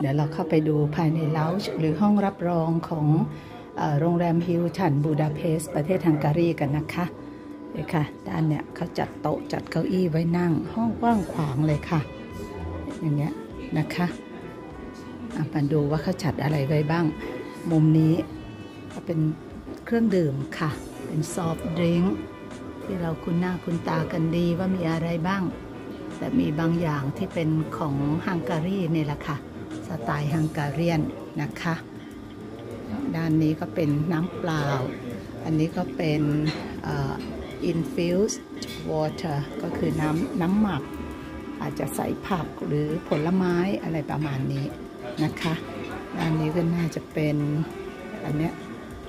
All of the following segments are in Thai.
เดี๋ยวเราเข้าไปดูภายในเลาจ์หรือห้องรับรองของโรงแรมฮิลตันบูดาเปสต์ประเทศฮังการีกันนะคะนี่ค่ะด้านเนี่ยเขาจัดโต๊ะจัดเก้าอี้ไว้นั่งห้องกว้างขวางเลยค่ะอย่างเงี้ยนะคะมาดูว่าเขาจัดอะไรไว้บ้างมุมนี้ก็เป็นเครื่องดื่มค่ะเป็นซอฟต์ดริงก์ที่เราคุ้นหน้าคุ้นตากันดีว่ามีอะไรบ้างแต่มีบางอย่างที่เป็นของฮังการีนี่แหละค่ะสไตล์ฮังการีนนะคะด้านนี้ก็เป็นน้ำเปล่าอันนี้ก็เป็นinfused water ก็คือน้ำหมักอาจจะใส่ผักหรือผลไม้อะไรประมาณนี้นะคะด้านนี้ก็น่าจะเป็นอันเนี้ย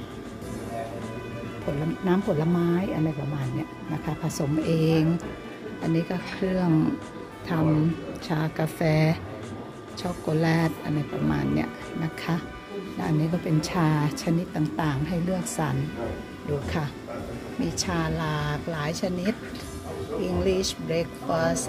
น้ำผลไม้อะไรประมาณเนี้ยนะคะผสมเองอันนี้ก็เครื่องทำชากาแฟช็อกโกแลตอะไรประมาณเนี้ยนะคะด้านนี้ก็เป็นชาชนิดต่างๆให้เลือกสรรดูค่ะมีชาหลากหลายชนิด English breakfast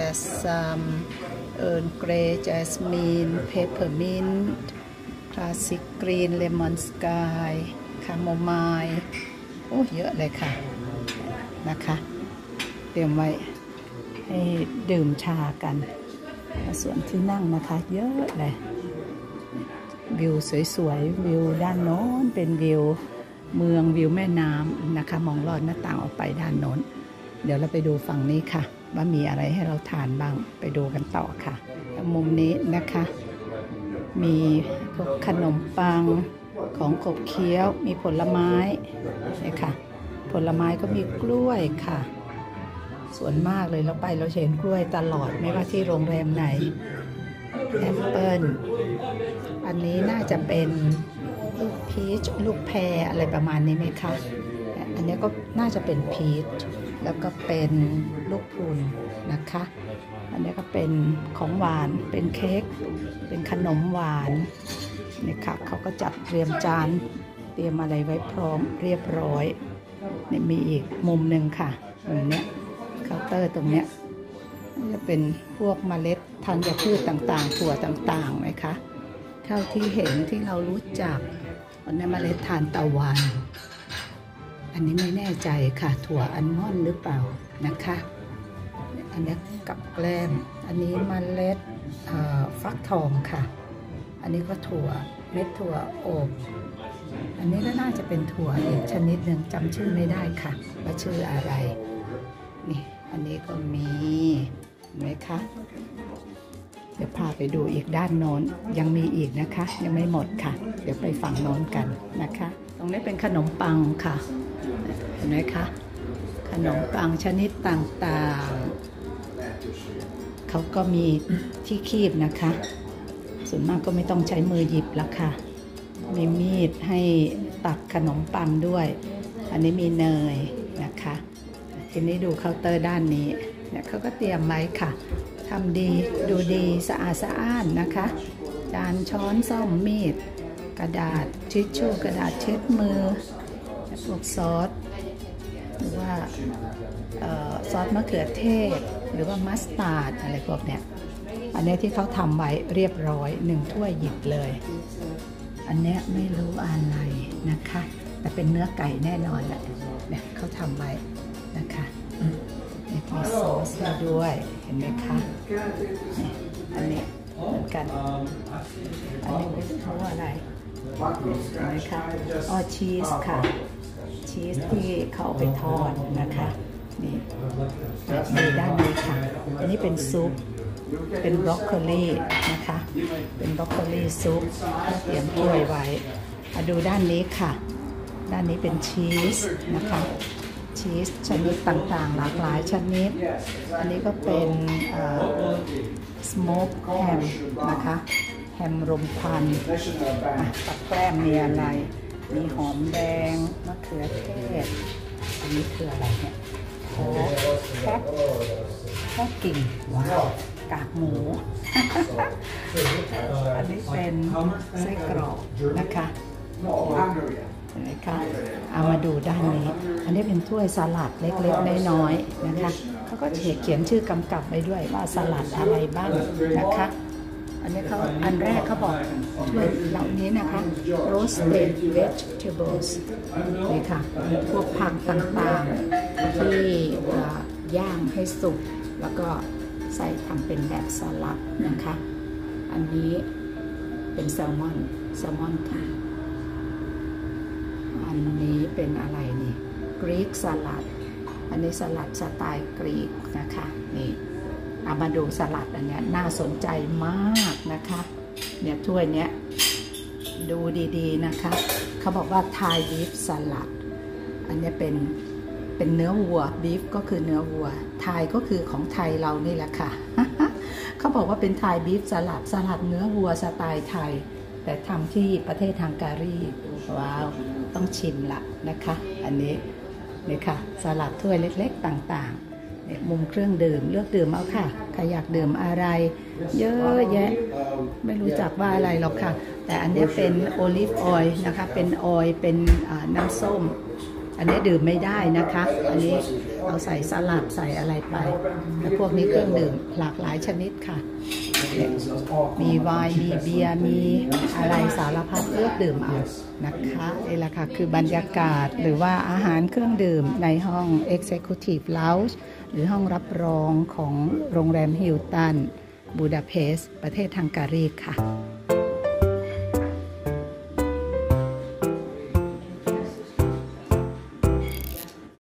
Assam Earl Grey Jasmine Peppermint Classic Green Lemon Sky Chamomile โอ้เยอะเลยค่ะนะคะเตรียมไว้ให้ดื่มชากันส่วนที่นั่งนะคะเยอะเลยวิวสวยๆวิวด้านโน้นเป็นวิวเมืองวิวแม่น้ำนะคะมองลอดหน้าต่างออกไปด้านโน้นเดี๋ยวเราไปดูฝั่งนี้ค่ะว่ามีอะไรให้เราทานบ้างไปดูกันต่อค่ะมุมนี้นะคะมีพวกขนมปังของขบเคี้ยวมีผลไม้นี่ค่ะผลไม้ก็มีกล้วยค่ะส่วนมากเลยเราไปเราเห็นกล้วยตลอดไม่ว่าที่โรงแรมไหนแอปเปิ้ลอันนี้น่าจะเป็นลูกพีชลูกแพรอะไรประมาณนี้ไหมคะอันนี้ก็น่าจะเป็นพีชแล้วก็เป็นลูกพรุนนะคะอันนี้ก็เป็นของหวานเป็นเค้กเป็นขนมหวานนี่ค่ะเขาก็จัดเตรียมจานเตรียมอะไรไว้พร้อมเรียบร้อยนี่มีอีกมุมหนึ่งค่ะมุมเนี้ยเคาน์เตอร์ตรงเนี้ยจะเป็นพวกเมล็ดธัญพืชต่างๆถั่วต่างๆไหมคะเท่าที่เห็นที่เรารู้จักอันนี้เมล็ดทานตะวันอันนี้ไม่แน่ใจค่ะถั่วอัลมอนด์หรือเปล่านะคะอันนี้กับแกล้มอันนี้เมล็ดฟักทองค่ะอันนี้ก็ถั่วเม็ดถั่วอบอันนี้ก็น่าจะเป็นถั่วอีกชนิดหนึ่งจำชื่อไม่ได้ค่ะว่าชื่ออะไรนี่อันนี้ก็มีไหมคะเดี๋ยวพาไปดูอีกด้านโน้นยังมีอีกนะคะยังไม่หมดค่ะเดี๋ยวไปฝั่งโน้นกันนะคะตรงนี้เป็นขนมปังค่ะเห็นไหมคะขนมปังชนิดต่างๆเขาก็มีที่คีบนะคะส่วนมากก็ไม่ต้องใช้มือหยิบแล้วค่ะมีมีดให้ตัดขนมปังด้วยอันนี้มีเนยนะคะทีนี้ดูเคาน์เตอร์ด้านนี้เนี่ยเขาก็เตรียมไว้ค่ะทำดีดูดีสะอาดสะอ้านนะคะจานช้อนส้อมมีดกระดาษทิชชู่กระดาษเช็ดมือพวกซอสหรือว่าซอสมะเขือเทศหรือว่ามัสตาร์ดอะไรพวกเนี้ยอันนี้ที่เขาทำไว้เรียบร้อย1ถ้วยหยิบเลยอันนี้ไม่รู้อะไรนะคะแต่เป็นเนื้อไก่แน่นอนแหละเนี่ยเขาทำไว้นะคะมีซอสด้วยเห็นไหมคะอันนี้เหมือนกันอันนี้เขาว่าอะไรเห็นไหมคะอ๋อชีสค่ะชีสที่เขาเอาไปทอดนะคะนี่ดูด้านนี้ค่ะอันนี้เป็นซุปเป็นบรอกโคลีนะคะเป็นบรอกโคลีซุปเตรียมถ้วยไว้มาดูด้านนี้ค่ะด้านนี้เป็นชีสนะคะชีสชนิดต่างๆหลากหลายชนิดอันนี้ก็เป็นสโมกแฮมนะคะแฮมรมควันกับแกล้มมีอะไรมีหอมแดงมะเขือเทศอันนี้คืออะไรเนี่ยโอ้แค่กิ่งว้าวกากหมู อันนี้เป็นไส้กรอกนะคะเห็นไหมคะเอามาดูด้านนี้อันนี้เป็นถ้วยสลัดเล็กๆน้อยๆนะคะเขาก็เขียนชื่อกำกับไว้ด้วยว่าสลัดอะไรบ้างนะคะอันนี้เขาอันแรกเขาบอกถ้วยเหล่านี้นะคะ roasted vegetables นี่ค่ะพวกผักต่างๆที่ย่างให้สุกแล้วก็ใส่ทำเป็นแบบสลัดนะคะอันนี้เป็นแซลมอนค่ะอันนี้เป็นอะไรนี่กรีกสลัดอันนี้สลัดสไตล์กรีกนะคะนี่เอามาดูสลัดอันนี้น่าสนใจมากนะคะเนี่ยถ้วยเนี้ยดูดีๆนะคะเขาบอกว่าไทยบีฟสลัดอันนี้เป็นเนื้อวัวบีฟก็คือเนื้อวัวไทยก็คือของไทยเรานี่แหละค่ะ เขาบอกว่าเป็นไทยบีฟสลัดเนื้อวัวสไตล์ไทยแต่ทำที่ประเทศฮังการีว้าวต้องชิมละนะคะอันนี้นี่ค่ะสลัดถ้วยเล็กๆต่างๆเนี่ยมุมเครื่องดื่มเลือกดื่มเอาค่ะใครอยากดื่มอะไรเยอะแยะไม่รู้จักว่าอะไรหรอกค่ะแต่อันนี้เป็นโอลิฟออยล์นะคะเป็นออยล์เป็นน้ำส้มอันนี้ดื่มไม่ได้นะคะอันนี้เอาใส่สลัดใส่อะไรไปแล้วพวกนี้เครื่องดื่มหลากหลายชนิดค่ะมีไวน์มีเบียร์มีอะไรสารพัดเลือกดื่มเอานะคะนี่แหละค่ะคือบรรยากาศหรือว่าอาหารเครื่องดื่มในห้อง Executive Lounge หรือห้องรับรองของโรงแรมฮิลตันบูดาเปสต์ประเทศฮังการีค่ะ